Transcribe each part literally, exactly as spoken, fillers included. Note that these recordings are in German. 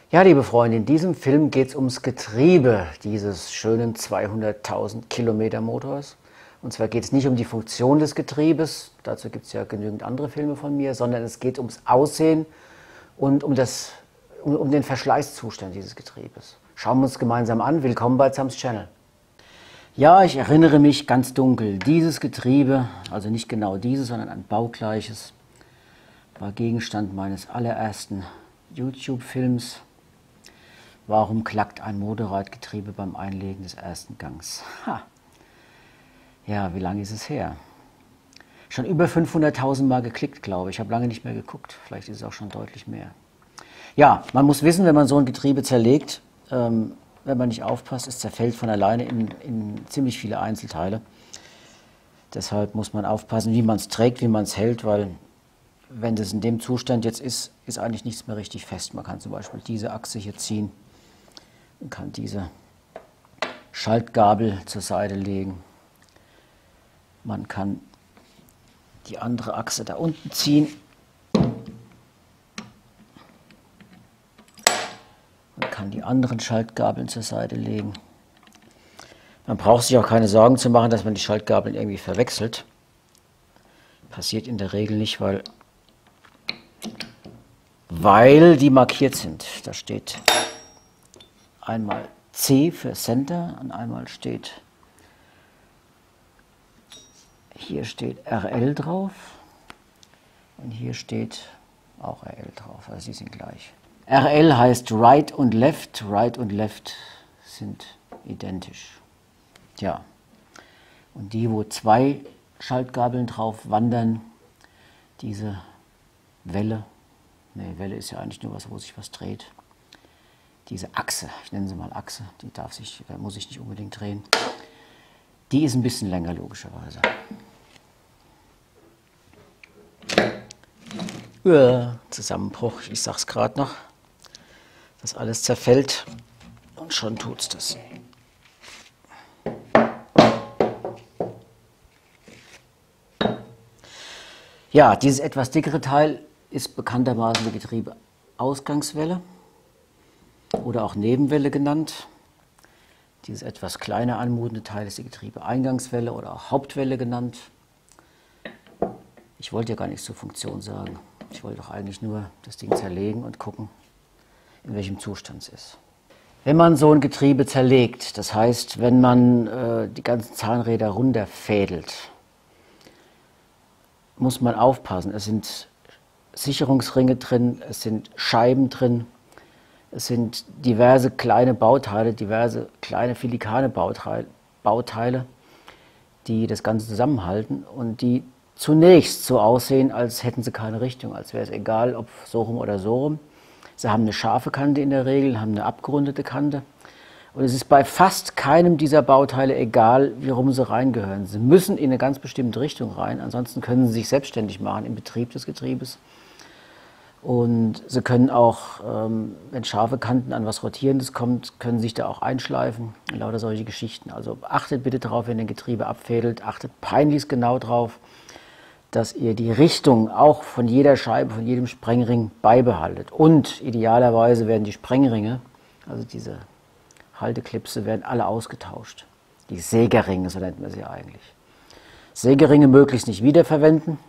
Ja, liebe Freunde, in diesem Film geht es ums Getriebe dieses schönen zweihunderttausend Kilometer Motors. Und zwar geht es nicht um die Funktion des Getriebes, dazu gibt es ja genügend andere Filme von mir, sondern es geht ums Aussehen und um, das, um, um den Verschleißzustand dieses Getriebes. Schauen wir uns gemeinsam an. Willkommen bei Zams Channel. Ja, ich erinnere mich ganz dunkel, dieses Getriebe, also nicht genau dieses, sondern ein baugleiches, war Gegenstand meines allerersten YouTube-Films. Warum klackt ein Motorradgetriebe beim Einlegen des ersten Gangs? Ha. Ja, wie lange ist es her? Schon über fünfhunderttausend Mal geklickt, glaube ich. Ich habe lange nicht mehr geguckt. Vielleicht ist es auch schon deutlich mehr. Ja, man muss wissen, wenn man so ein Getriebe zerlegt, ähm, wenn man nicht aufpasst, es zerfällt von alleine in, in ziemlich viele Einzelteile. Deshalb muss man aufpassen, wie man es trägt, wie man es hält, weil wenn das in dem Zustand jetzt ist, ist eigentlich nichts mehr richtig fest. Man kann zum Beispiel diese Achse hier ziehen. Man kann diese Schaltgabel zur Seite legen. Man kann die andere Achse da unten ziehen. Man kann die anderen Schaltgabeln zur Seite legen. Man braucht sich auch keine Sorgen zu machen, dass man die Schaltgabeln irgendwie verwechselt. Passiert in der Regel nicht, weil, weil die markiert sind. Da steht einmal C für Center und einmal steht, hier steht R L drauf und hier steht auch R L drauf, also sie sind gleich. R L heißt Right und Left, Right und Left sind identisch. Ja, und die, wo zwei Schaltgabeln drauf wandern, diese Welle, ne, Welle ist ja eigentlich nur was, wo sich was dreht. Diese Achse, ich nenne sie mal Achse, die darf sich, muss sich nicht unbedingt drehen, die ist ein bisschen länger logischerweise. Ja, Zusammenbruch, ich sag's gerade noch, das alles zerfällt und schon tut's das. Ja, dieses etwas dickere Teil ist bekanntermaßen die Getriebeausgangswelle oder auch Nebenwelle genannt. Dieses etwas kleiner anmutende Teil ist die Getriebeeingangswelle oder auch Hauptwelle genannt. Ich wollte ja gar nichts zur Funktion sagen. Ich wollte doch eigentlich nur das Ding zerlegen und gucken, in welchem Zustand es ist. Wenn man so ein Getriebe zerlegt, das heißt, wenn man äh, die ganzen Zahnräder runterfädelt, muss man aufpassen. Es sind Sicherungsringe drin, es sind Scheiben drin, es sind diverse kleine Bauteile, diverse kleine filigane Bauteile, die das Ganze zusammenhalten und die zunächst so aussehen, als hätten sie keine Richtung, als wäre es egal, ob so rum oder so rum. Sie haben eine scharfe Kante in der Regel, haben eine abgerundete Kante. Und es ist bei fast keinem dieser Bauteile egal, wie rum sie reingehören. Sie müssen in eine ganz bestimmte Richtung rein, ansonsten können sie sich selbstständig machen im Betrieb des Getriebes. Und sie können auch, ähm, wenn scharfe Kanten an was Rotierendes kommt, können sich da auch einschleifen. Lauter solche Geschichten. Also achtet bitte darauf, wenn ihr Getriebe abfädelt, achtet peinlichst genau darauf, dass ihr die Richtung auch von jeder Scheibe, von jedem Sprengring beibehaltet. Und idealerweise werden die Sprengringe, also diese Halteklipse, werden alle ausgetauscht. Die Sägeringe, so nennt man sie eigentlich. Sägeringe möglichst nicht wiederverwenden.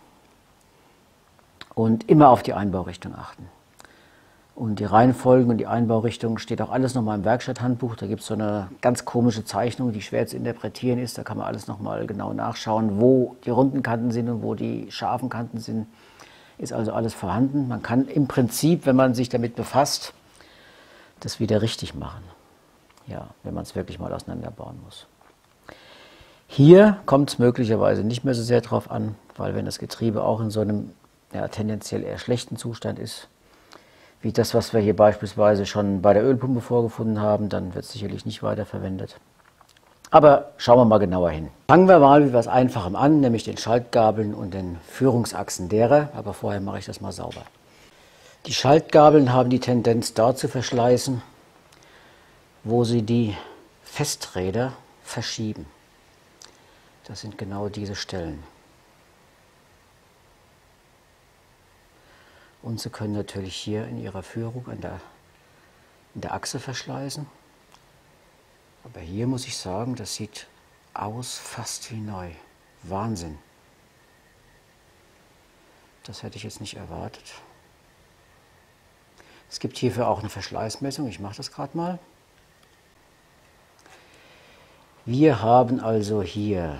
Und immer auf die Einbaurichtung achten. Und die Reihenfolgen und die Einbaurichtung steht auch alles nochmal im Werkstatthandbuch. Da gibt es so eine ganz komische Zeichnung, die schwer zu interpretieren ist. Da kann man alles nochmal genau nachschauen, wo die runden Kanten sind und wo die scharfen Kanten sind. Ist also alles vorhanden. Man kann im Prinzip, wenn man sich damit befasst, das wieder richtig machen. Ja, wenn man es wirklich mal auseinanderbauen muss. Hier kommt es möglicherweise nicht mehr so sehr drauf an, weil wenn das Getriebe auch in so einem ja, tendenziell eher schlechten Zustand ist, wie das, was wir hier beispielsweise schon bei der Ölpumpe vorgefunden haben, dann wird es sicherlich nicht weiterverwendet. Aber schauen wir mal genauer hin. Fangen wir mal mit etwas Einfachem an, nämlich den Schaltgabeln und den Führungsachsen derer, aber vorher mache ich das mal sauber. Die Schaltgabeln haben die Tendenz, dort zu verschleißen, wo sie die Festräder verschieben. Das sind genau diese Stellen. Und Sie können natürlich hier in Ihrer Führung an der in der Achse verschleißen. Aber hier muss ich sagen, das sieht aus fast wie neu. Wahnsinn. Das hätte ich jetzt nicht erwartet. Es gibt hierfür auch eine Verschleißmessung. Ich mache das gerade mal. Wir haben also hier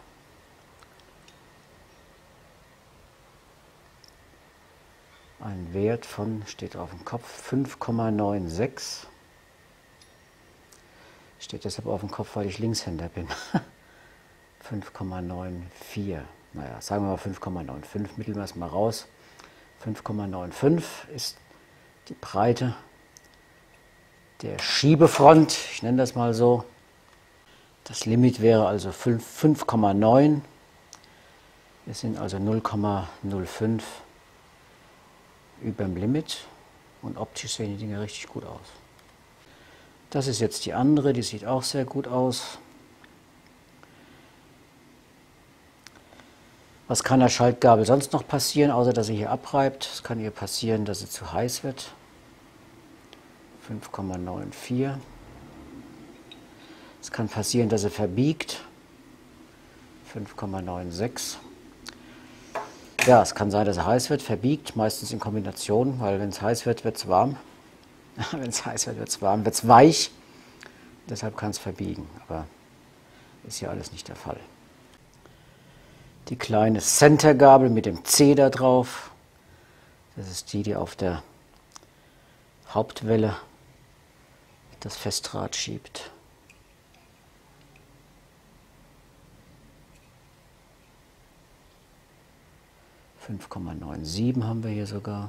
einen Wert von, steht auf dem Kopf, fünf Komma sechsundneunzig. Steht deshalb auf dem Kopf, weil ich Linkshänder bin. fünf Komma vierundneunzig. Naja, sagen wir mal fünf Komma fünfundneunzig, mitteln wir es mal raus. fünf Komma fünfundneunzig ist die Breite der Schiebefront, ich nenne das mal so. Das Limit wäre also fünf Komma neun. Wir sind also null Komma null fünf über dem Limit und optisch sehen die Dinge richtig gut aus. Das ist jetzt die andere, die sieht auch sehr gut aus. Was kann der Schaltgabel sonst noch passieren, außer dass sie hier abreibt? Es kann ihr passieren, dass sie zu heiß wird. fünf Komma vierundneunzig. Es kann passieren, dass sie verbiegt. fünf Komma sechsundneunzig. Ja, es kann sein, dass es heiß wird, verbiegt, meistens in Kombination, weil wenn es heiß wird, wird es warm. Wenn es heiß wird, wird es warm, wird es weich. Deshalb kann es verbiegen, aber ist ja alles nicht der Fall. Die kleine Centergabel mit dem C da drauf, das ist die, die auf der Hauptwelle das Festrad schiebt. fünf Komma siebenundneunzig haben wir hier sogar.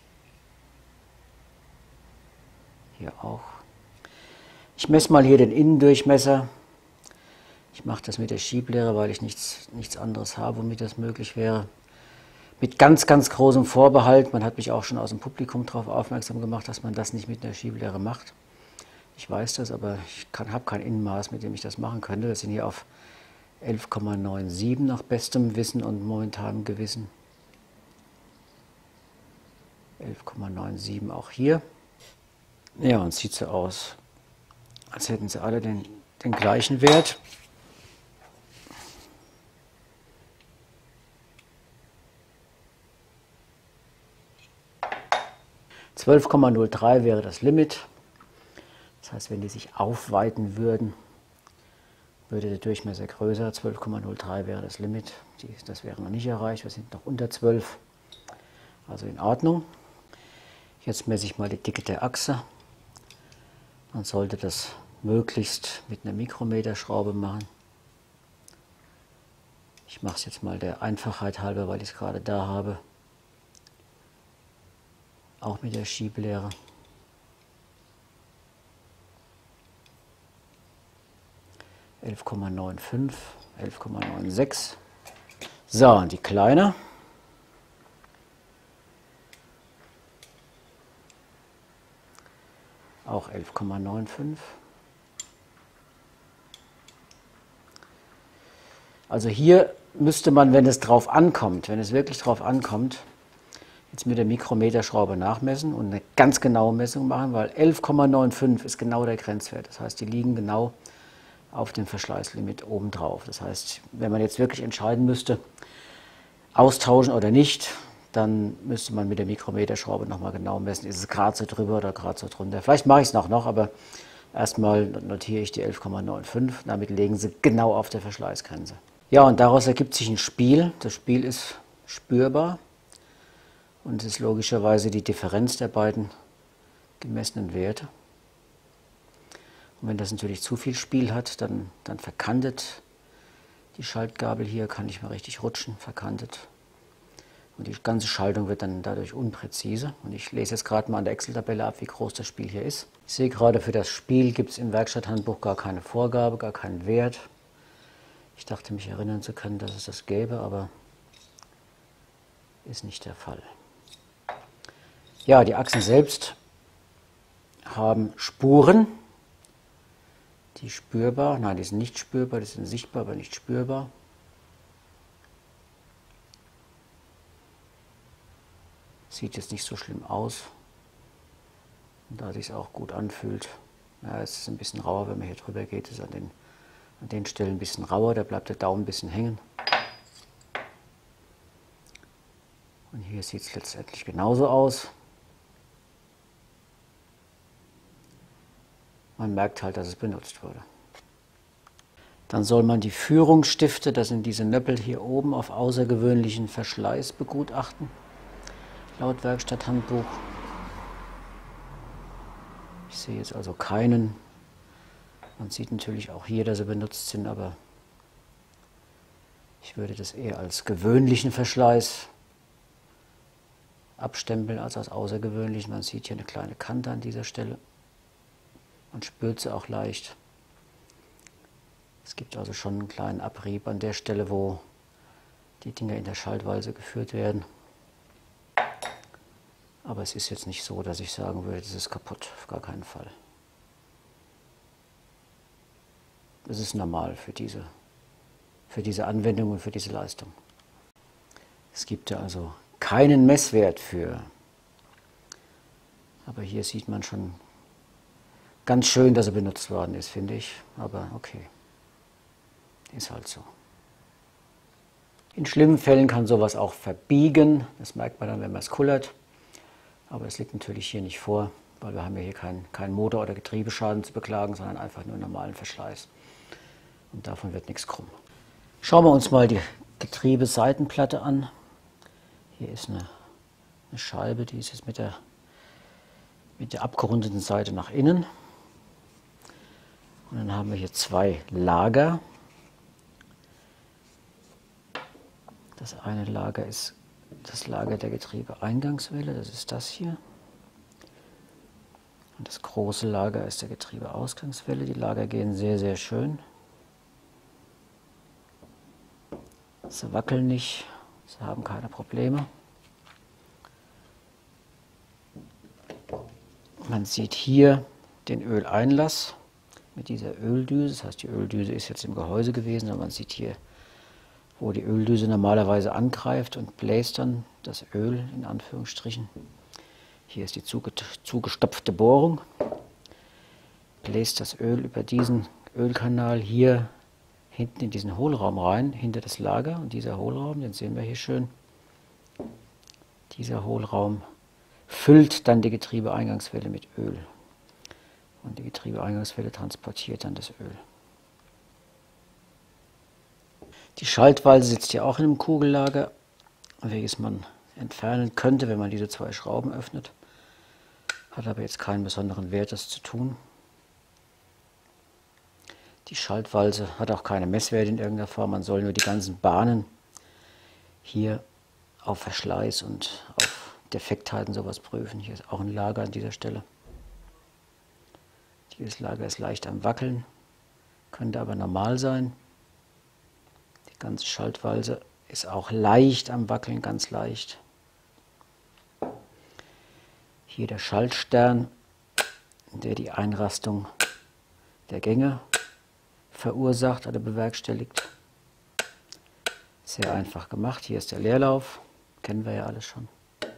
Hier auch. Ich messe mal hier den Innendurchmesser. Ich mache das mit der Schieblehre, weil ich nichts, nichts anderes habe, womit das möglich wäre. Mit ganz, ganz großem Vorbehalt. Man hat mich auch schon aus dem Publikum darauf aufmerksam gemacht, dass man das nicht mit einer Schieblehre macht. Ich weiß das, aber ich habe kein Innenmaß, mit dem ich das machen könnte. Wir sind hier auf elf Komma siebenundneunzig nach bestem Wissen und momentanem Gewissen. elf Komma siebenundneunzig auch hier. Ja, und sieht so aus, als hätten sie alle den, den gleichen Wert. zwölf Komma null drei wäre das Limit. Das heißt, wenn die sich aufweiten würden, würde der Durchmesser größer. zwölf Komma null drei wäre das Limit. Die, das wäre noch nicht erreicht. Wir sind noch unter zwölf. Also in Ordnung. Jetzt messe ich mal die Dicke der Achse. Man sollte das möglichst mit einer Mikrometerschraube machen. Ich mache es jetzt mal der Einfachheit halber, weil ich es gerade da habe. Auch mit der Schieblehre. elf Komma fünfundneunzig, elf Komma sechsundneunzig. So, und die kleine. Auch elf Komma fünfundneunzig. Also hier müsste man, wenn es drauf ankommt, wenn es wirklich drauf ankommt, jetzt mit der Mikrometerschraube nachmessen und eine ganz genaue Messung machen, weil elf Komma fünfundneunzig ist genau der Grenzwert. Das heißt, die liegen genau auf dem Verschleißlimit obendrauf. Das heißt, wenn man jetzt wirklich entscheiden müsste, austauschen oder nicht, dann müsste man mit der Mikrometerschraube nochmal genau messen, ist es gerade so drüber oder gerade so drunter. Vielleicht mache ich es noch, noch, aber erstmal notiere ich die elf Komma fünfundneunzig. Damit legen sie genau auf der Verschleißgrenze. Ja, und daraus ergibt sich ein Spiel. Das Spiel ist spürbar und es ist logischerweise die Differenz der beiden gemessenen Werte. Und wenn das natürlich zu viel Spiel hat, dann, dann verkantet die Schaltgabel hier, kann nicht mehr richtig rutschen, verkantet. Und die ganze Schaltung wird dann dadurch unpräzise. Und ich lese jetzt gerade mal an der Excel-Tabelle ab, wie groß das Spiel hier ist. Ich sehe gerade, für das Spiel gibt es im Werkstatthandbuch gar keine Vorgabe, gar keinen Wert. Ich dachte, mich erinnern zu können, dass es das gäbe, aber ist nicht der Fall. Ja, die Achsen selbst haben Spuren, die spürbar, nein, die sind nicht spürbar, die sind sichtbar, aber nicht spürbar. Sieht jetzt nicht so schlimm aus. Und da sich es auch gut anfühlt. Ja, es ist ein bisschen rauer, wenn man hier drüber geht, ist an den, an den Stellen ein bisschen rauer, da bleibt der Daumen ein bisschen hängen. Und hier sieht es letztendlich genauso aus. Man merkt halt, dass es benutzt wurde. Dann soll man die Führungsstifte, das sind diese Nöppel hier oben, auf außergewöhnlichen Verschleiß begutachten, laut Werkstatthandbuch. Ich sehe jetzt also keinen. Man sieht natürlich auch hier, dass sie benutzt sind, aber ich würde das eher als gewöhnlichen Verschleiß abstempeln als als außergewöhnlichen. Man sieht hier eine kleine Kante an dieser Stelle. Man spürt sie auch leicht. Es gibt also schon einen kleinen Abrieb an der Stelle, wo die Dinger in der Schaltwalze geführt werden. Aber es ist jetzt nicht so, dass ich sagen würde, das ist kaputt, auf gar keinen Fall. Das ist normal für diese, für diese Anwendung und für diese Leistung. Es gibt ja also keinen Messwert für, aber hier sieht man schon ganz schön, dass er benutzt worden ist, finde ich, aber okay. Ist halt so. In schlimmen Fällen kann sowas auch verbiegen. Das merkt man dann, wenn man es kullert. Aber es liegt natürlich hier nicht vor, weil wir haben ja hier keinen kein Motor- oder Getriebeschaden zu beklagen, sondern einfach nur einen normalen Verschleiß. Und davon wird nichts krumm. Schauen wir uns mal die Getriebeseitenplatte an. Hier ist eine, eine Scheibe, die ist jetzt mit der, mit der abgerundeten Seite nach innen. Und dann haben wir hier zwei Lager. Das eine Lager ist das Lager der Getriebeeingangswelle, das ist das hier. Und das große Lager ist der Getriebeausgangswelle. Die Lager gehen sehr, sehr schön. Sie wackeln nicht, sie haben keine Probleme. Man sieht hier den Öleinlass mit dieser Öldüse. Das heißt, die Öldüse ist jetzt im Gehäuse gewesen, aber man sieht hier, wo die Öldüse normalerweise angreift und bläst dann das Öl in Anführungsstrichen. Hier ist die zugestopfte Bohrung, bläst das Öl über diesen Ölkanal hier hinten in diesen Hohlraum rein, hinter das Lager. Und dieser Hohlraum, den sehen wir hier schön, dieser Hohlraum füllt dann die Getriebeeingangswelle mit Öl. Und die Getriebeeingangswelle transportiert dann das Öl. Die Schaltwalze sitzt hier auch in einem Kugellager, welches man entfernen könnte, wenn man diese zwei Schrauben öffnet. Hat aber jetzt keinen besonderen Wert, das zu tun. Die Schaltwalze hat auch keine Messwerte in irgendeiner Form. Man soll nur die ganzen Bahnen hier auf Verschleiß und auf Defektheiten sowas prüfen. Hier ist auch ein Lager an dieser Stelle. Dieses Lager ist leicht am Wackeln, könnte aber normal sein. Die ganze Schaltwalze ist auch leicht am Wackeln, ganz leicht. Hier der Schaltstern, der die Einrastung der Gänge verursacht oder bewerkstelligt. Sehr einfach gemacht. Hier ist der Leerlauf, kennen wir ja alles schon.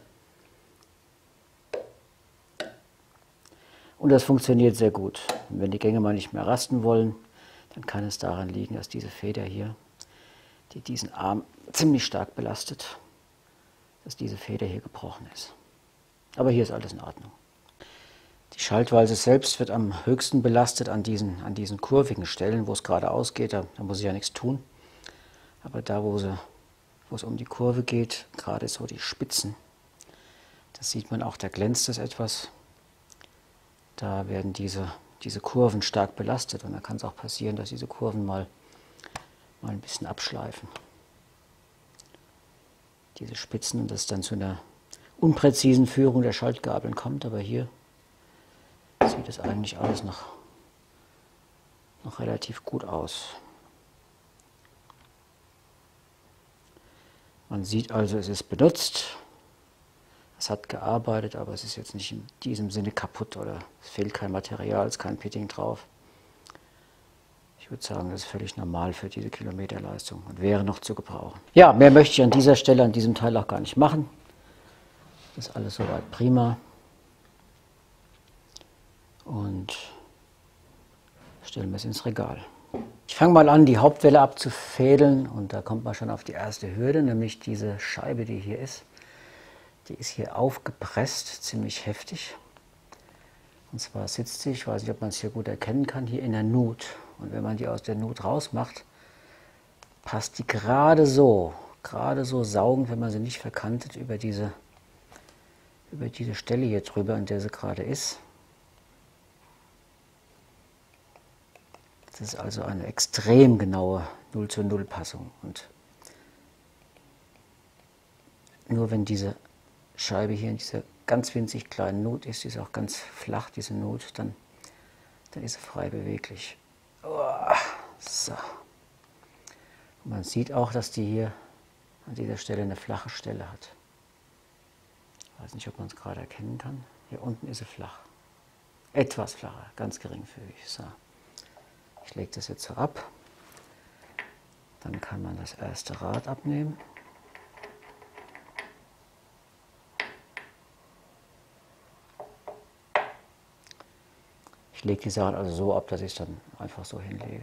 Und das funktioniert sehr gut. Und wenn die Gänge mal nicht mehr rasten wollen, dann kann es daran liegen, dass diese Feder hier, die diesen Arm ziemlich stark belastet, dass diese Feder hier gebrochen ist. Aber hier ist alles in Ordnung. Die Schaltwalze selbst wird am höchsten belastet an diesen, an diesen kurvigen Stellen, wo es geradeaus geht, da, da muss ich ja nichts tun. Aber da, wo, sie, wo es um die Kurve geht, gerade so die Spitzen, das sieht man auch, da glänzt es etwas. Da werden diese, diese Kurven stark belastet und da kann es auch passieren, dass diese Kurven mal, mal ein bisschen abschleifen. Diese Spitzen, und das dann zu einer unpräzisen Führung der Schaltgabeln kommt, aber hier sieht es eigentlich alles noch, noch relativ gut aus. Man sieht also, es ist benutzt, es hat gearbeitet, aber es ist jetzt nicht in diesem Sinne kaputt oder es fehlt kein Material, es ist kein Pitting drauf. Ich würde sagen, das ist völlig normal für diese Kilometerleistung und wäre noch zu gebrauchen. Ja, mehr möchte ich an dieser Stelle, an diesem Teil auch gar nicht machen. Das ist alles soweit prima. und stellen wir es ins Regal. Ich fange mal an, die Hauptwelle abzufädeln und da kommt man schon auf die erste Hürde, nämlich diese Scheibe, die hier ist. Die ist hier aufgepresst, ziemlich heftig. Und zwar sitzt sie, ich weiß nicht, ob man es hier gut erkennen kann, hier in der Nut. Und wenn man die aus der Nut rausmacht, passt die gerade so, gerade so saugend, wenn man sie nicht verkantet, über diese, über diese Stelle hier drüber, an der sie gerade ist. Das ist also eine extrem genaue null zu null Passung. Und nur wenn diese Scheibe hier in dieser ganz winzig kleinen Nut ist, die ist auch ganz flach, diese Nut, dann, dann ist sie frei beweglich. Oh, so. Und man sieht auch, dass die hier an dieser Stelle eine flache Stelle hat. Ich weiß nicht, ob man es gerade erkennen kann. Hier unten ist sie flach. Etwas flacher, ganz geringfügig. So. Ich lege das jetzt so ab. Dann kann man das erste Rad abnehmen. Ich lege die Sachen also so ab, dass ich es dann einfach so hinlege.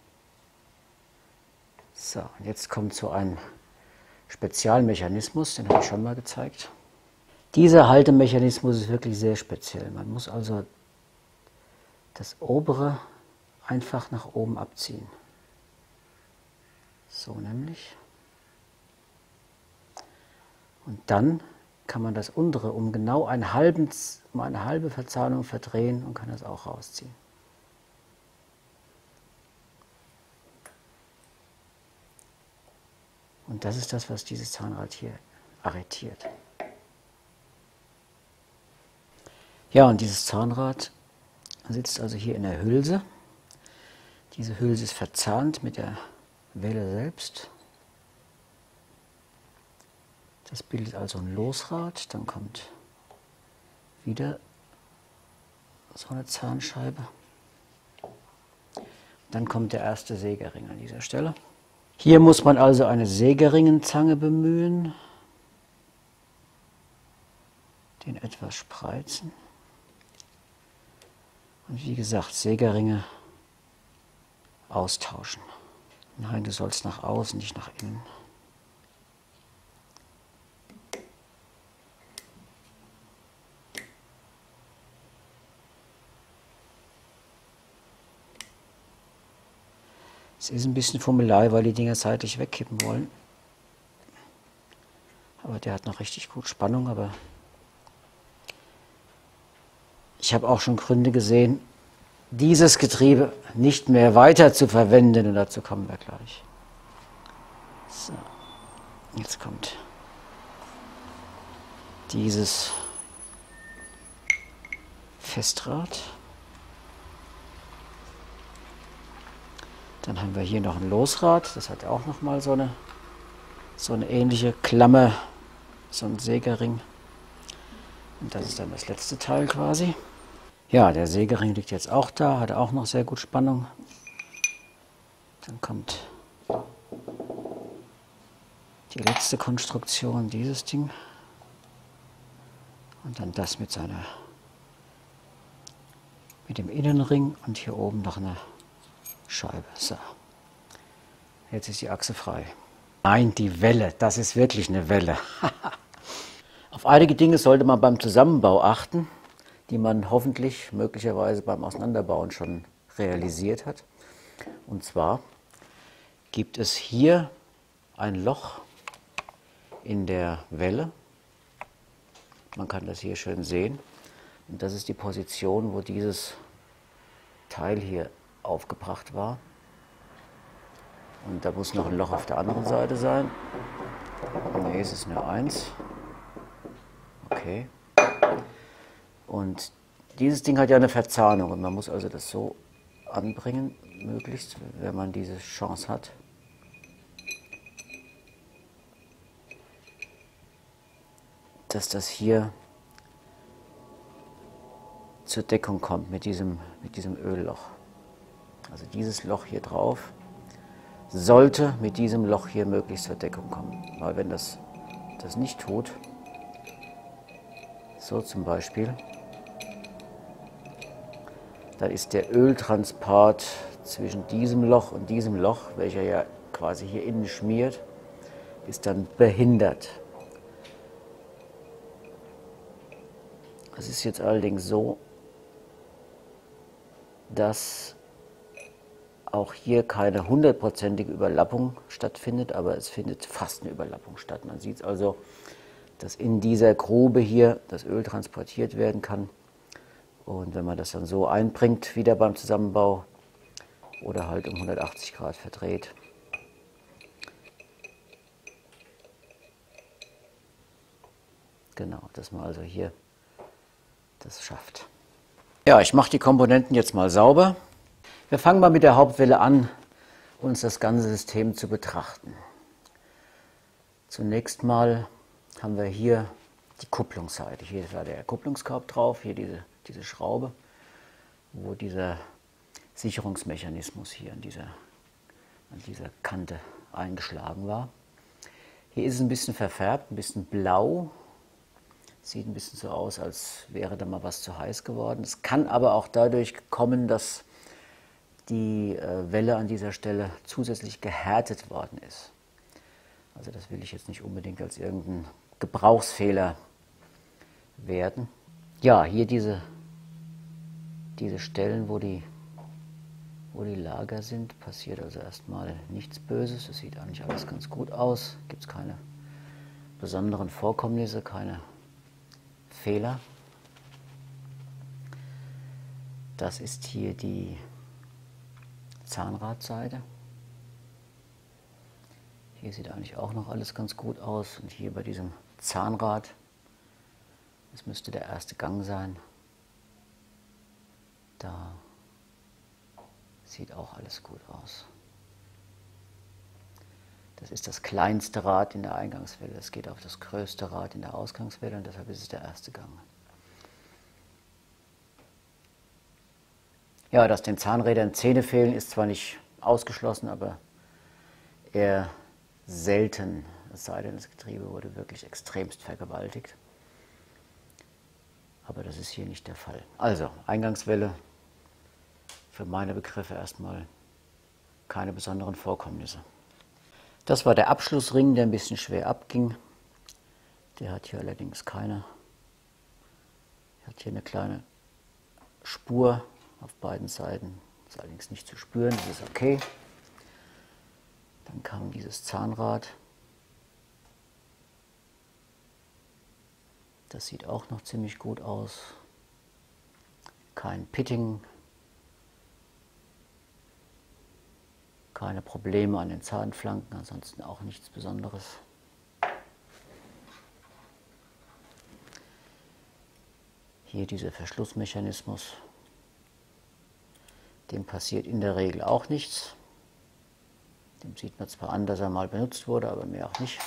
So, und jetzt kommt so ein Spezialmechanismus, den habe ich schon mal gezeigt. Dieser Haltemechanismus ist wirklich sehr speziell. Man muss also das obere einfach nach oben abziehen. So nämlich. Und dann kann man das untere um genau einen halben, um eine halbe Verzahnung verdrehen und kann das auch rausziehen. Und das ist das, was dieses Zahnrad hier arretiert. Ja, und dieses Zahnrad sitzt also hier in der Hülse. Diese Hülse ist verzahnt mit der Welle selbst. Das bildet also ein Losrad. Dann kommt wieder so eine Zahnscheibe. Dann kommt der erste Sägering an dieser Stelle. Hier muss man also eine Sägeringenzange bemühen, den etwas spreizen. Und wie gesagt, Sägeringe austauschen. Nein, du sollst nach außen, nicht nach innen. Es ist ein bisschen Fummelei, weil die Dinger seitlich wegkippen wollen. Aber der hat noch richtig gut Spannung, aber ich habe auch schon Gründe gesehen, dieses Getriebe nicht mehr weiter zu verwenden, und dazu kommen wir gleich. So, jetzt kommt dieses Festrad. Dann haben wir hier noch ein Losrad, das hat auch noch mal so eine, so eine ähnliche Klammer, so ein Sägering. Und das ist dann das letzte Teil quasi. Ja, der Sägering liegt jetzt auch da, hat auch noch sehr gut Spannung. Dann kommt die letzte Konstruktion, dieses Ding. Und dann das mit seiner, mit dem Innenring und hier oben noch eine Scheibe. So. Jetzt ist die Achse frei. Nein, die Welle, das ist wirklich eine Welle. Auf einige Dinge sollte man beim Zusammenbau achten, die man hoffentlich möglicherweise beim Auseinanderbauen schon realisiert hat. Und zwar gibt es hier ein Loch in der Welle. Man kann das hier schön sehen. Und das ist die Position, wo dieses Teil hier aufgebracht war. Und da muss noch ein Loch auf der anderen Seite sein. Ne, es ist nur eins. Okay. Und dieses Ding hat ja eine Verzahnung und man muss also das so anbringen, möglichst, wenn man diese Chance hat. Dass das hier zur Deckung kommt mit diesem, mit diesem Ölloch. Also dieses Loch hier drauf sollte mit diesem Loch hier möglichst zur Deckung kommen. Weil wenn das das nicht tut, so zum Beispiel, dann ist der Öltransport zwischen diesem Loch und diesem Loch, welcher ja quasi hier innen schmiert, ist dann behindert. Es ist jetzt allerdings so, dass auch hier keine hundertprozentige Überlappung stattfindet, aber es findet fast eine Überlappung statt. Man sieht also, dass in dieser Grube hier das Öl transportiert werden kann. Und wenn man das dann so einbringt, wieder beim Zusammenbau oder halt um hundertachtzig Grad verdreht, genau, dass man also hier das schafft. Ja, ich mache die Komponenten jetzt mal sauber. Wir fangen mal mit der Hauptwelle an, uns das ganze System zu betrachten. Zunächst mal haben wir hier die Kupplungsseite. Hier war der Kupplungskorb drauf, hier diese, diese Schraube, wo dieser Sicherungsmechanismus hier an dieser, an dieser Kante eingeschlagen war. Hier ist es ein bisschen verfärbt, ein bisschen blau. Sieht ein bisschen so aus, als wäre da mal was zu heiß geworden. Es kann aber auch dadurch kommen, dass die äh, Welle an dieser Stelle zusätzlich gehärtet worden ist. Also das will ich jetzt nicht unbedingt als irgendein Gebrauchsfehler werten. Ja, hier diese, diese Stellen, wo die, wo die Lager sind, passiert also erstmal nichts Böses. Das sieht eigentlich alles ganz gut aus. Gibt es keine besonderen Vorkommnisse, keine Fehler. Das ist hier die Zahnradseite. Hier sieht eigentlich auch noch alles ganz gut aus. Und hier bei diesem Zahnrad, das müsste der erste Gang sein. Da sieht auch alles gut aus. Das ist das kleinste Rad in der Eingangswelle. Es geht auf das größte Rad in der Ausgangswelle und deshalb ist es der erste Gang. Ja, dass den Zahnrädern Zähne fehlen, ist zwar nicht ausgeschlossen, aber eher selten, es sei denn, das Getriebe wurde wirklich extremst vergewaltigt. Aber das ist hier nicht der Fall. Also, Eingangswelle, für meine Begriffe erstmal keine besonderen Vorkommnisse. Das war der Abschlussring, der ein bisschen schwer abging. Der hat hier allerdings keine, hat hier eine kleine Spur auf beiden Seiten. Ist allerdings nicht zu spüren, das ist okay. Dann kam dieses Zahnrad. Das sieht auch noch ziemlich gut aus. Kein Pitting. Keine Probleme an den Zahnflanken, ansonsten auch nichts Besonderes. Hier dieser Verschlussmechanismus. Dem passiert in der Regel auch nichts. Dem sieht man zwar an, dass er mal benutzt wurde, aber mehr auch nicht.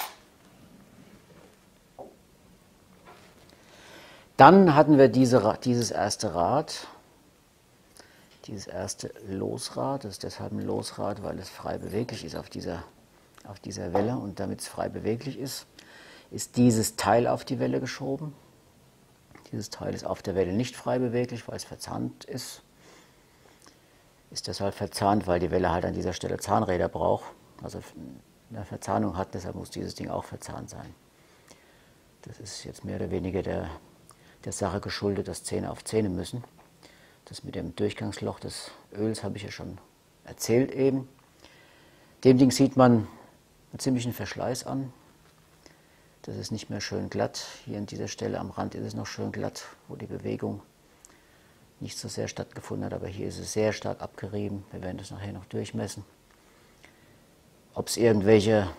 Dann hatten wir diese, dieses erste Rad, dieses erste Losrad. Das ist deshalb ein Losrad, weil es frei beweglich ist auf dieser, auf dieser Welle. Und damit es frei beweglich ist, ist dieses Teil auf die Welle geschoben. Dieses Teil ist auf der Welle nicht frei beweglich, weil es verzahnt ist. Ist deshalb verzahnt, weil die Welle halt an dieser Stelle Zahnräder braucht. Also eine Verzahnung hat, deshalb muss dieses Ding auch verzahnt sein. Das ist jetzt mehr oder weniger der, der Sache geschuldet, dass Zähne auf Zähne müssen. Das mit dem Durchgangsloch des Öls habe ich ja schon erzählt eben. Dem Ding sieht man einen ziemlichen Verschleiß an. Das ist nicht mehr schön glatt. Hier an dieser Stelle am Rand ist es noch schön glatt, wo die Bewegung nicht so sehr stattgefunden hat, aber hier ist es sehr stark abgerieben. Wir werden das nachher noch durchmessen. Ob es irgendwelche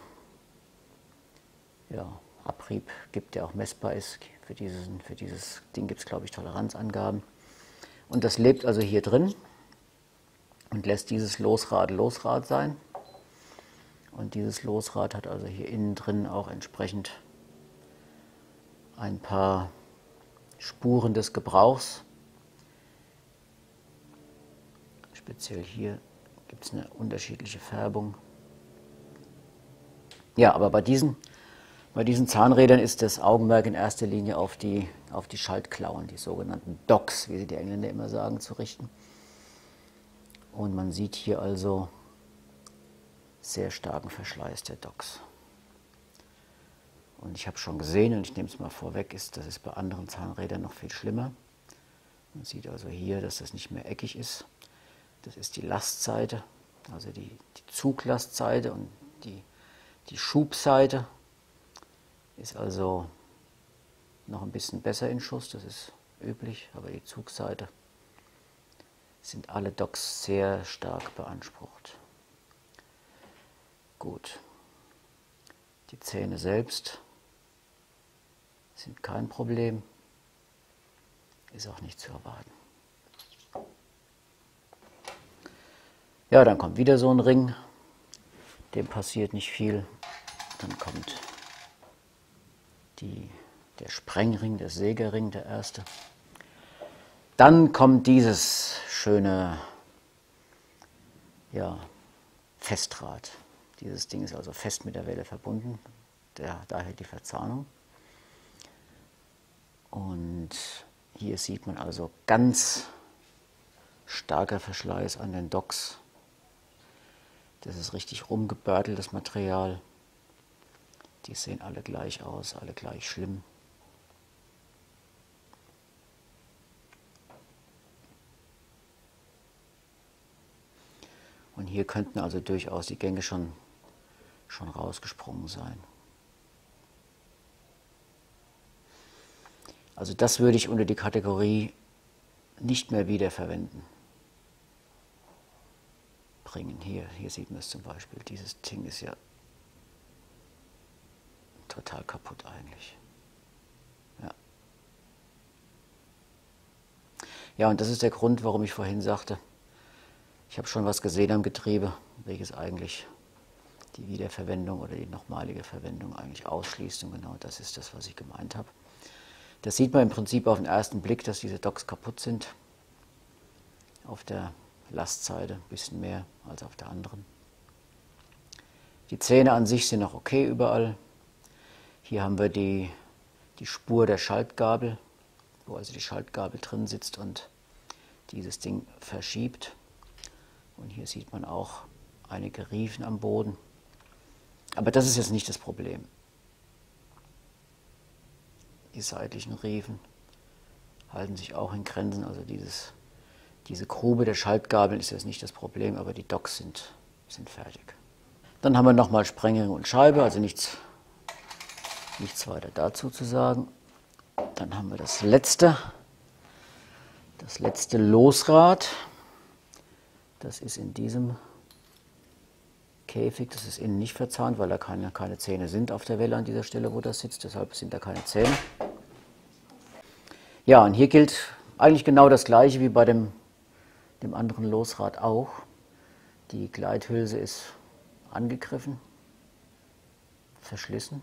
ja, Abrieb gibt, der auch messbar ist. Für, diesen, für dieses Ding gibt es, glaube ich, Toleranzangaben. Und das lebt also hier drin und lässt dieses Losrad Losrad sein. Und dieses Losrad hat also hier innen drin auch entsprechend ein paar Spuren des Gebrauchs. Speziell hier gibt es eine unterschiedliche Färbung. Ja, aber bei diesen, bei diesen Zahnrädern ist das Augenmerk in erster Linie auf die, auf die Schaltklauen, die sogenannten Docks, wie sie die Engländer immer sagen, zu richten. Und man sieht hier also sehr starken Verschleiß der Docks. Und ich habe schon gesehen, und ich nehme es mal vorweg, ist, das ist bei anderen Zahnrädern noch viel schlimmer. Man sieht also hier, dass das nicht mehr eckig ist. Das ist die Lastseite, also die, die Zuglastseite, und die, die Schubseite ist also noch ein bisschen besser in Schuss, das ist üblich, aber die Zugseite sind alle Docks sehr stark beansprucht. Gut, die Zähne selbst sind kein Problem, ist auch nicht zu erwarten. Ja, dann kommt wieder so ein Ring, dem passiert nicht viel. Dann kommt die, der Sprengring, der Sägering, der erste. Dann kommt dieses schöne, ja, Festrad. Dieses Ding ist also fest mit der Welle verbunden, der, daher die Verzahnung. Und hier sieht man also ganz starker Verschleiß an den Docks. Das ist richtig rumgebörteltes Material. Die sehen alle gleich aus, alle gleich schlimm. Und hier könnten also durchaus die Gänge schon, schon rausgesprungen sein. Also das würde ich unter die Kategorie nicht mehr wiederverwenden bringen. Hier, hier sieht man es zum Beispiel. Dieses Ding ist ja total kaputt eigentlich. Ja. Ja, und das ist der Grund, warum ich vorhin sagte, ich habe schon was gesehen am Getriebe, welches eigentlich die Wiederverwendung oder die nochmalige Verwendung eigentlich ausschließt. Und genau das ist das, was ich gemeint habe. Das sieht man im Prinzip auf den ersten Blick, dass diese Docks kaputt sind. Auf der Lastseite ein bisschen mehr als auf der anderen. Die Zähne an sich sind noch okay überall. Hier haben wir die, die Spur der Schaltgabel, wo also die Schaltgabel drin sitzt und dieses Ding verschiebt. Und hier sieht man auch einige Riefen am Boden. Aber das ist jetzt nicht das Problem. Die seitlichen Riefen halten sich auch in Grenzen. Also dieses, diese Grube der Schaltgabeln ist jetzt nicht das Problem, aber die Docks sind, sind fertig. Dann haben wir nochmal Sprengring und Scheibe, also nichts, nichts weiter dazu zu sagen. Dann haben wir das letzte, das letzte Losrad. Das ist in diesem Käfig, das ist innen nicht verzahnt, weil da keine, keine Zähne sind auf der Welle an dieser Stelle, wo das sitzt. Deshalb sind da keine Zähne. Ja, und hier gilt eigentlich genau das Gleiche wie bei dem, dem anderen Losrad auch. Die Gleithülse ist angegriffen, verschlissen.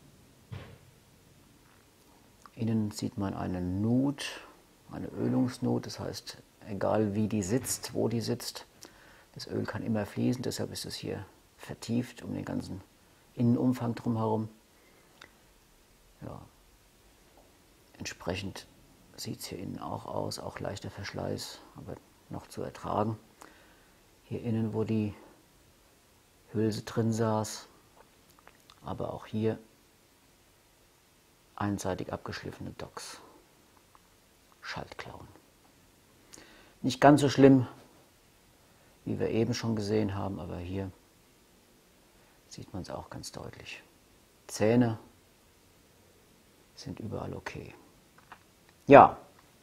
Innen sieht man eine Nut, eine Ölungsnut, das heißt, egal wie die sitzt, wo die sitzt, das Öl kann immer fließen, deshalb ist es hier vertieft um den ganzen Innenumfang drumherum. Ja. Entsprechend sieht es hier innen auch aus, auch leichter Verschleiß, aber noch zu ertragen. Hier innen, wo die Hülse drin saß, aber auch hier einseitig abgeschliffene Docks, Schaltklauen. Nicht ganz so schlimm, wie wir eben schon gesehen haben, aber hier sieht man es auch ganz deutlich. Zähne sind überall okay. Ja,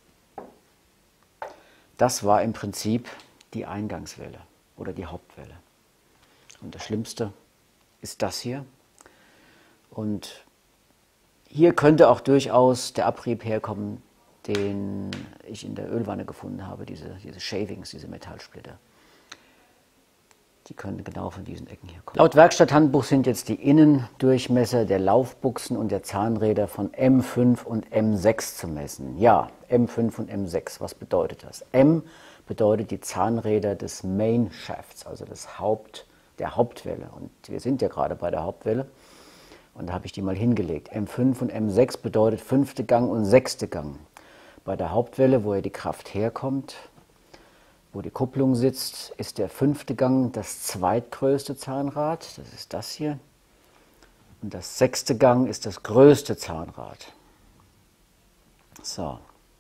das war im Prinzip die Eingangswelle oder die Hauptwelle. Und das Schlimmste ist das hier. Und hier könnte auch durchaus der Abrieb herkommen, den ich in der Ölwanne gefunden habe, diese, diese Shavings, diese Metallsplitter. Die können genau von diesen Ecken hier kommen. Laut Werkstatthandbuch sind jetzt die Innendurchmesser der Laufbuchsen und der Zahnräder von M fünf und M sechs zu messen. Ja, M fünf und M sechs, was bedeutet das? M bedeutet die Zahnräder des Main Shafts, also des Haupt, der Hauptwelle. Und wir sind ja gerade bei der Hauptwelle. Und da habe ich die mal hingelegt. M fünf und M sechs bedeutet fünfte Gang und sechste Gang. Bei der Hauptwelle, wo ja die Kraft herkommt, wo die Kupplung sitzt, ist der fünfte Gang das zweitgrößte Zahnrad. Das ist das hier. Und das sechste Gang ist das größte Zahnrad. So.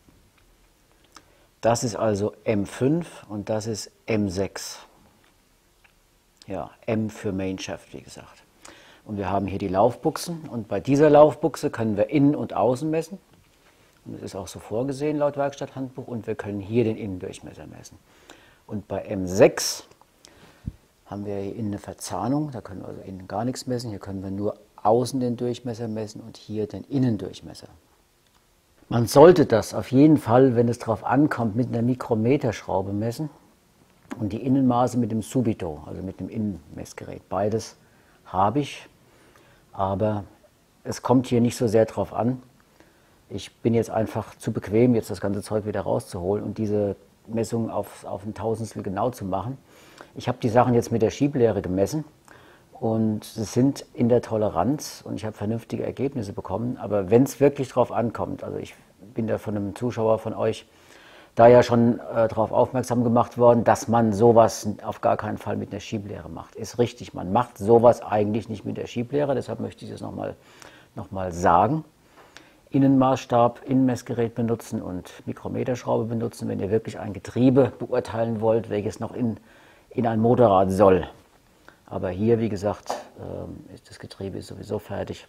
Das ist also M fünf und das ist M sechs. Ja, M für Main Shaft, wie gesagt. Und wir haben hier die Laufbuchsen und bei dieser Laufbuchse können wir innen und außen messen. Und das ist auch so vorgesehen laut Werkstatthandbuch und wir können hier den Innendurchmesser messen. Und bei M sechs haben wir hier innen eine Verzahnung, da können wir also innen gar nichts messen. Hier können wir nur außen den Durchmesser messen und hier den Innendurchmesser. Man sollte das auf jeden Fall, wenn es darauf ankommt, mit einer Mikrometerschraube messen und die Innenmaße mit dem Subito, also mit dem Innenmessgerät. Beides habe ich, aber es kommt hier nicht so sehr drauf an. Ich bin jetzt einfach zu bequem, jetzt das ganze Zeug wieder rauszuholen und diese Messung auf, auf ein Tausendstel genau zu machen. Ich habe die Sachen jetzt mit der Schieblehre gemessen und sie sind in der Toleranz und ich habe vernünftige Ergebnisse bekommen. Aber wenn es wirklich drauf ankommt, also ich bin da von einem Zuschauer von euch da ja schon äh, darauf aufmerksam gemacht worden, dass man sowas auf gar keinen Fall mit einer Schieblehre macht. Ist richtig, man macht sowas eigentlich nicht mit der Schieblehre, deshalb möchte ich das nochmal noch mal sagen. Innenmaßstab, Innenmessgerät benutzen und Mikrometerschraube benutzen, wenn ihr wirklich ein Getriebe beurteilen wollt, welches noch in, in ein Motorrad soll. Aber hier, wie gesagt, äh, ist das Getriebe ist sowieso fertig.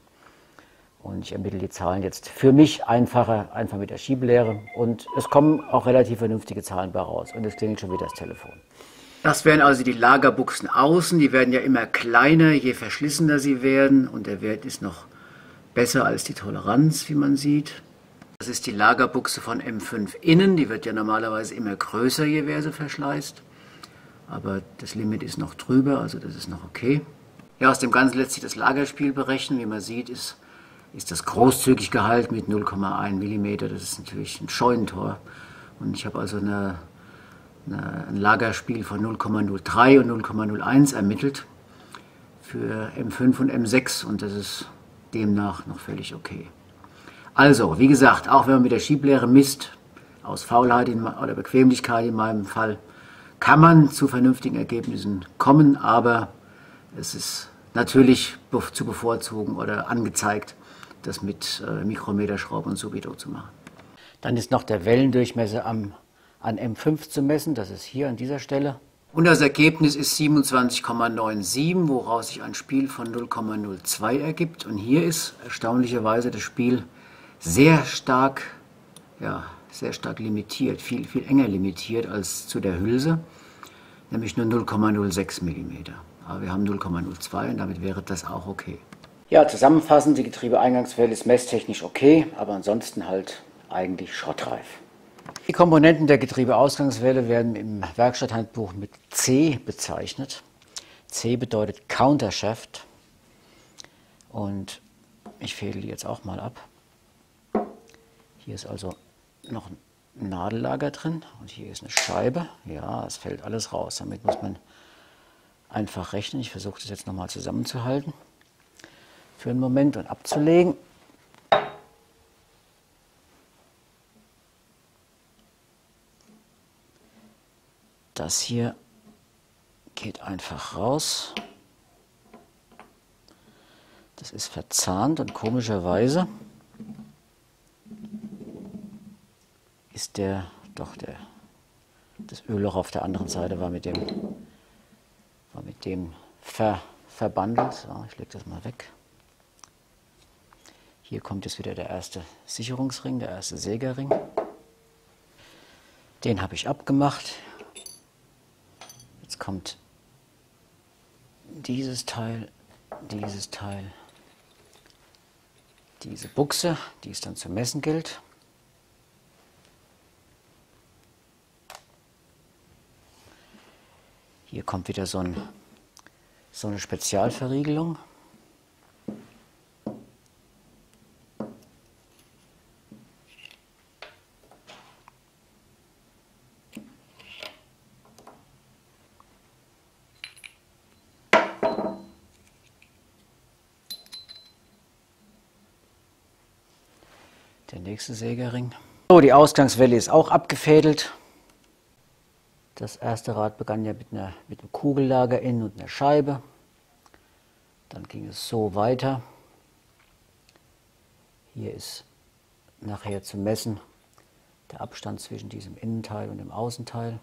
Und ich ermittle die Zahlen jetzt für mich einfacher, einfach mit der Schieblehre. Und es kommen auch relativ vernünftige Zahlen bei raus. Und es klingelt schon wieder das Telefon. Das wären also die Lagerbuchsen außen. Die werden ja immer kleiner, je verschlissener sie werden. Und der Wert ist noch besser als die Toleranz, wie man sieht. Das ist die Lagerbuchse von M fünf innen. Die wird ja normalerweise immer größer, je mehr sie verschleißt. Aber das Limit ist noch drüber, also das ist noch okay. Ja, aus dem Ganzen lässt sich das Lagerspiel berechnen. Wie man sieht, ist, ist das großzügig gehalten mit null Komma eins Millimeter. Das ist natürlich ein Scheunentor. Und ich habe also eine, eine, ein Lagerspiel von null Komma null drei und null Komma null eins ermittelt für M fünf und M sechs. Und das ist demnach noch völlig okay. Also, wie gesagt, auch wenn man mit der Schieblehre misst, aus Faulheit in, oder Bequemlichkeit in meinem Fall, kann man zu vernünftigen Ergebnissen kommen, aber es ist natürlich zu bevorzugen oder angezeigt, das mit äh, Mikrometerschraube und Subito zu machen. Dann ist noch der Wellendurchmesser am, an M fünf zu messen, das ist hier an dieser Stelle. Und das Ergebnis ist siebenundzwanzig Komma siebenundneunzig, woraus sich ein Spiel von null Komma null zwei ergibt. Und hier ist erstaunlicherweise das Spiel sehr stark, ja, sehr stark limitiert, viel, viel enger limitiert als zu der Hülse, nämlich nur null Komma null sechs Millimeter. Aber wir haben null Komma null zwei und damit wäre das auch okay. Ja, zusammenfassend, die Getriebeeingangswelle ist messtechnisch okay, aber ansonsten halt eigentlich schrottreif. Die Komponenten der Getriebeausgangswelle werden im Werkstatthandbuch mit C bezeichnet. C bedeutet Countershaft und ich fädel die jetzt auch mal ab. Hier ist also noch ein Nadellager drin und hier ist eine Scheibe. Ja, es fällt alles raus. Damit muss man einfach rechnen. Ich versuche das jetzt nochmal zusammenzuhalten für einen Moment und abzulegen. Das hier geht einfach raus. Das ist verzahnt und komischerweise ist der, doch der, das Ölloch auf der anderen Seite war mit dem, war mit dem ver, verbandelt. So, ich lege das mal weg. Hier kommt jetzt wieder der erste Sicherungsring, der erste Sägerring. Den habe ich abgemacht. Jetzt kommt dieses Teil, dieses Teil, diese Buchse, die es dann zu messen gilt. Hier kommt wieder so, ein, so eine Spezialverriegelung. Der nächste Sägerring. So, die Ausgangswelle ist auch abgefädelt. Das erste Rad begann ja mit, einer, mit einem Kugellager innen und einer Scheibe. Dann ging es so weiter. Hier ist nachher zu messen der Abstand zwischen diesem Innenteil und dem Außenteil.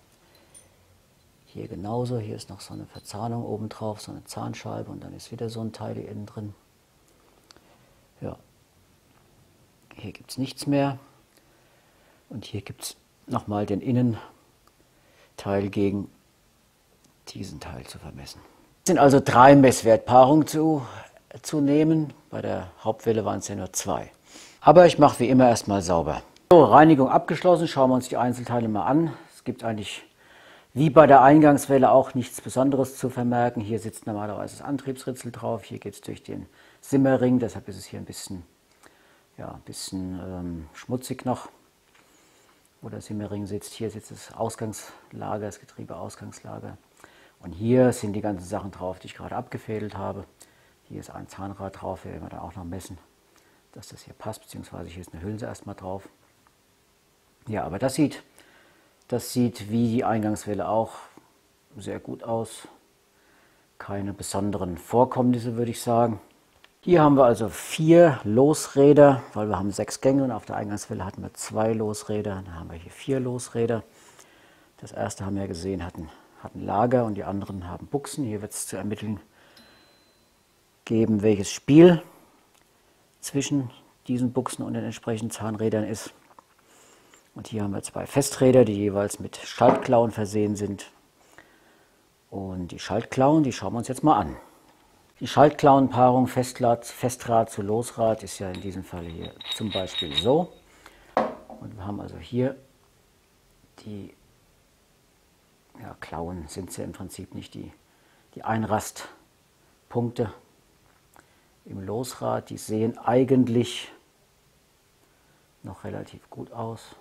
Hier genauso, hier ist noch so eine Verzahnung oben drauf, so eine Zahnscheibe und dann ist wieder so ein Teil hier innen drin. Ja. Hier gibt es nichts mehr und hier gibt es nochmal den Innenteil gegen diesen Teil zu vermessen. Es sind also drei Messwertpaarungen zu, zu nehmen, bei der Hauptwelle waren es ja nur zwei. Aber ich mache wie immer erstmal sauber. So, Reinigung abgeschlossen, schauen wir uns die Einzelteile mal an. Es gibt eigentlich wie bei der Eingangswelle auch nichts Besonderes zu vermerken. Hier sitzt normalerweise das Antriebsritzel drauf, hier geht es durch den Simmerring, deshalb ist es hier ein bisschen, ja, ein bisschen ähm, schmutzig noch, wo der Simmerring sitzt. Hier sitzt das Ausgangslager, das Getriebeausgangslager. Und hier sind die ganzen Sachen drauf, die ich gerade abgefädelt habe. Hier ist ein Zahnrad drauf, hier werden wir dann auch noch messen, dass das hier passt, beziehungsweise hier ist eine Hülse erstmal drauf. Ja, aber das sieht, das sieht wie die Eingangswelle auch sehr gut aus. Keine besonderen Vorkommnisse, würde ich sagen. Hier haben wir also vier Losräder, weil wir haben sechs Gänge und auf der Eingangswelle hatten wir zwei Losräder. Dann haben wir hier vier Losräder. Das erste haben wir gesehen, hatten, hatten Lager und die anderen haben Buchsen. Hier wird es zu ermitteln geben, welches Spiel zwischen diesen Buchsen und den entsprechenden Zahnrädern ist. Und hier haben wir zwei Festräder, die jeweils mit Schaltklauen versehen sind. Und die Schaltklauen, die schauen wir uns jetzt mal an. Die Schaltklauenpaarung Festrad, Festrad zu Losrad ist ja in diesem Fall hier zum Beispiel so. Und wir haben also hier die ja, Klauen, sind es ja im Prinzip nicht, die, die Einrastpunkte im Losrad. Die sehen eigentlich noch relativ gut aus.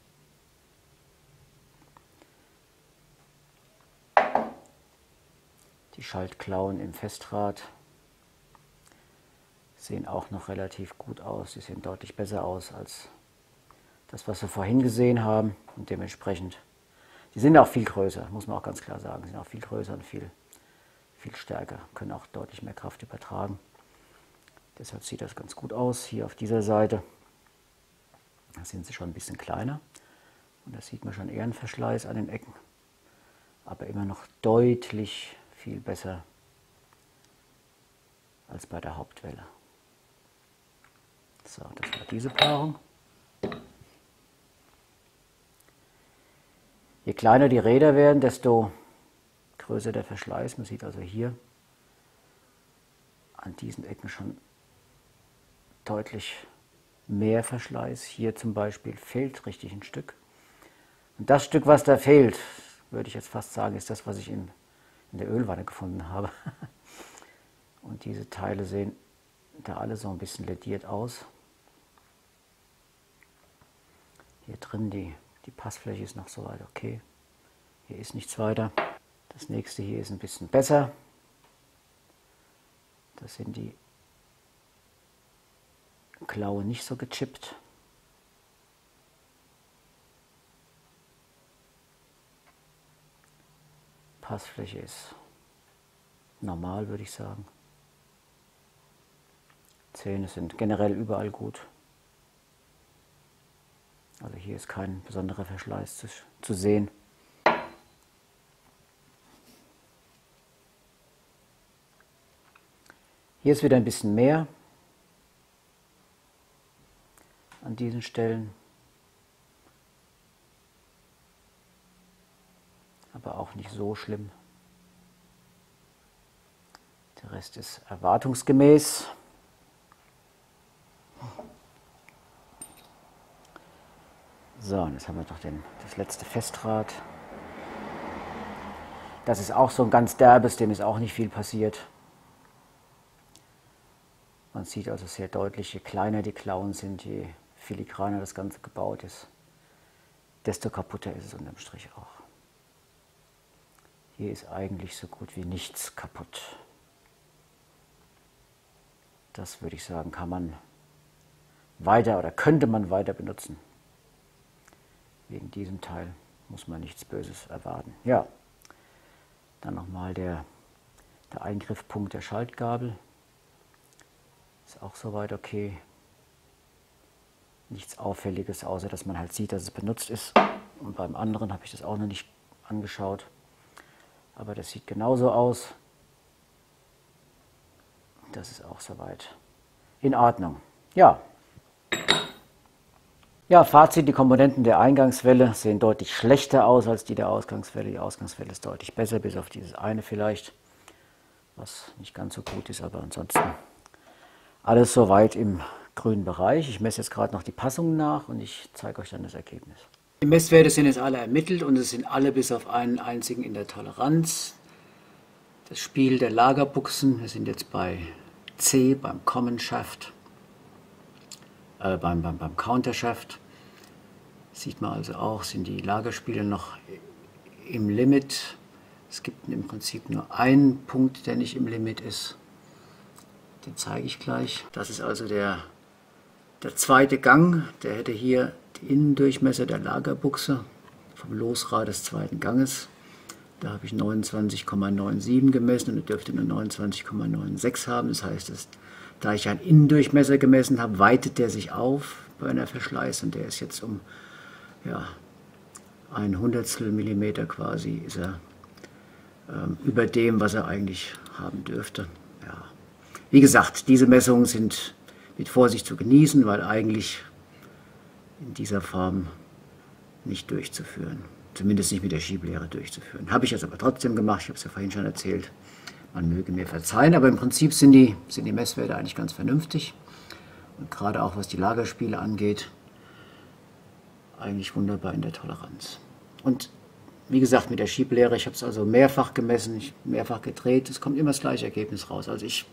Die Schaltklauen im Festrad sehen auch noch relativ gut aus. Die sehen deutlich besser aus als das, was wir vorhin gesehen haben. Und dementsprechend, die sind auch viel größer, muss man auch ganz klar sagen. Die sind auch viel größer und viel, viel stärker, können auch deutlich mehr Kraft übertragen. Deshalb sieht das ganz gut aus. Hier auf dieser Seite da sind sie schon ein bisschen kleiner. Und da sieht man schon eher einen Verschleiß an den Ecken. Aber immer noch deutlich viel besser als bei der Hauptwelle. So, das war diese Paarung. Je kleiner die Räder werden, desto größer der Verschleiß. Man sieht also hier an diesen Ecken schon deutlich mehr Verschleiß. Hier zum Beispiel fehlt richtig ein Stück. Und das Stück, was da fehlt, würde ich jetzt fast sagen, ist das, was ich in, in der Ölwanne gefunden habe. Und diese Teile sehen da alle so ein bisschen lediert aus. Hier drin, die, die Passfläche ist noch soweit okay. Hier ist nichts weiter. Das nächste hier ist ein bisschen besser. Das sind die Klauen nicht so gechippt. Passfläche ist normal, würde ich sagen. Zähne sind generell überall gut. Also hier ist kein besonderer Verschleiß zu, zu sehen. Hier ist wieder ein bisschen mehr an diesen Stellen, aber auch nicht so schlimm. Der Rest ist erwartungsgemäß. So, und jetzt haben wir noch den, das letzte Festrad. Das ist auch so ein ganz derbes, dem ist auch nicht viel passiert. Man sieht also sehr deutlich, je kleiner die Klauen sind, je filigraner das Ganze gebaut ist, desto kaputter ist es unterm Strich auch. Hier ist eigentlich so gut wie nichts kaputt. Das würde ich sagen, kann man weiter oder könnte man weiter benutzen. Wegen diesem Teil muss man nichts Böses erwarten. Ja, dann nochmal der, der Eingriffpunkt der Schaltgabel. Ist auch soweit okay. Nichts Auffälliges, außer dass man halt sieht, dass es benutzt ist. Und beim anderen habe ich das auch noch nicht angeschaut. Aber das sieht genauso aus. Das ist auch soweit in Ordnung. Ja. Ja, Fazit, die Komponenten der Eingangswelle sehen deutlich schlechter aus als die der Ausgangswelle. Die Ausgangswelle ist deutlich besser, bis auf dieses eine vielleicht, was nicht ganz so gut ist, aber ansonsten alles soweit im grünen Bereich. Ich messe jetzt gerade noch die Passungen nach und ich zeige euch dann das Ergebnis. Die Messwerte sind jetzt alle ermittelt und es sind alle bis auf einen einzigen in der Toleranz. Das Spiel der Lagerbuchsen, wir sind jetzt bei C, beim Common Shaft, äh, beim, beim, beim Counter Shaft. Sieht man also auch, sind die Lagerspiele noch im Limit. Es gibt im Prinzip nur einen Punkt, der nicht im Limit ist. Den zeige ich gleich. Das ist also der, der zweite Gang. Der hätte hier den Innendurchmesser der Lagerbuchse vom Losrad des zweiten Ganges. Da habe ich neunundzwanzig Komma siebenundneunzig gemessen und er dürfte nur neunundzwanzig Komma sechsundneunzig haben. Das heißt, dass, da ich einen Innendurchmesser gemessen habe, weitet der sich auf bei einer Verschleiß und der ist jetzt um ja, ein Hundertstel Millimeter quasi ist er ähm, über dem, was er eigentlich haben dürfte. Ja. Wie gesagt, diese Messungen sind mit Vorsicht zu genießen, weil eigentlich in dieser Form nicht durchzuführen. Zumindest nicht mit der Schieblehre durchzuführen. Habe ich jetzt aber trotzdem gemacht, ich habe es ja vorhin schon erzählt. Man möge mir verzeihen, aber im Prinzip sind die, sind die Messwerte eigentlich ganz vernünftig. Und gerade auch was die Lagerspiele angeht, eigentlich wunderbar in der Toleranz. Und wie gesagt, mit der Schieblehre, ich habe es also mehrfach gemessen, ich mehrfach gedreht, es kommt immer das gleiche Ergebnis raus. Also ich,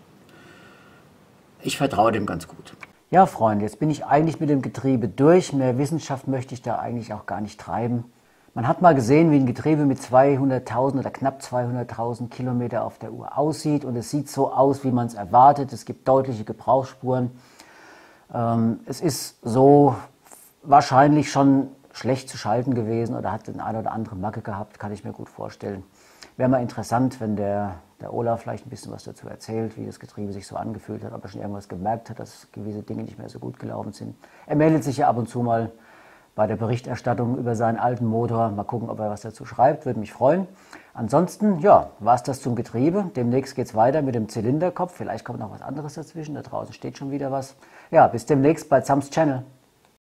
ich vertraue dem ganz gut. Ja, Freunde, jetzt bin ich eigentlich mit dem Getriebe durch. Mehr Wissenschaft möchte ich da eigentlich auch gar nicht treiben. Man hat mal gesehen, wie ein Getriebe mit zweihunderttausend oder knapp zweihunderttausend Kilometer auf der Uhr aussieht. Und es sieht so aus, wie man es erwartet. Es gibt deutliche Gebrauchsspuren. Ähm, es ist so wahrscheinlich schon schlecht zu schalten gewesen oder hat den eine oder andere Macke gehabt, kann ich mir gut vorstellen. Wäre mal interessant, wenn der, der Olaf vielleicht ein bisschen was dazu erzählt, wie das Getriebe sich so angefühlt hat, ob er schon irgendwas gemerkt hat, dass gewisse Dinge nicht mehr so gut gelaufen sind. Er meldet sich ja ab und zu mal bei der Berichterstattung über seinen alten Motor. Mal gucken, ob er was dazu schreibt, würde mich freuen. Ansonsten, ja, war es das zum Getriebe. Demnächst geht es weiter mit dem Zylinderkopf. Vielleicht kommt noch was anderes dazwischen. Da draußen steht schon wieder was. Ja, bis demnächst bei Zams Channel.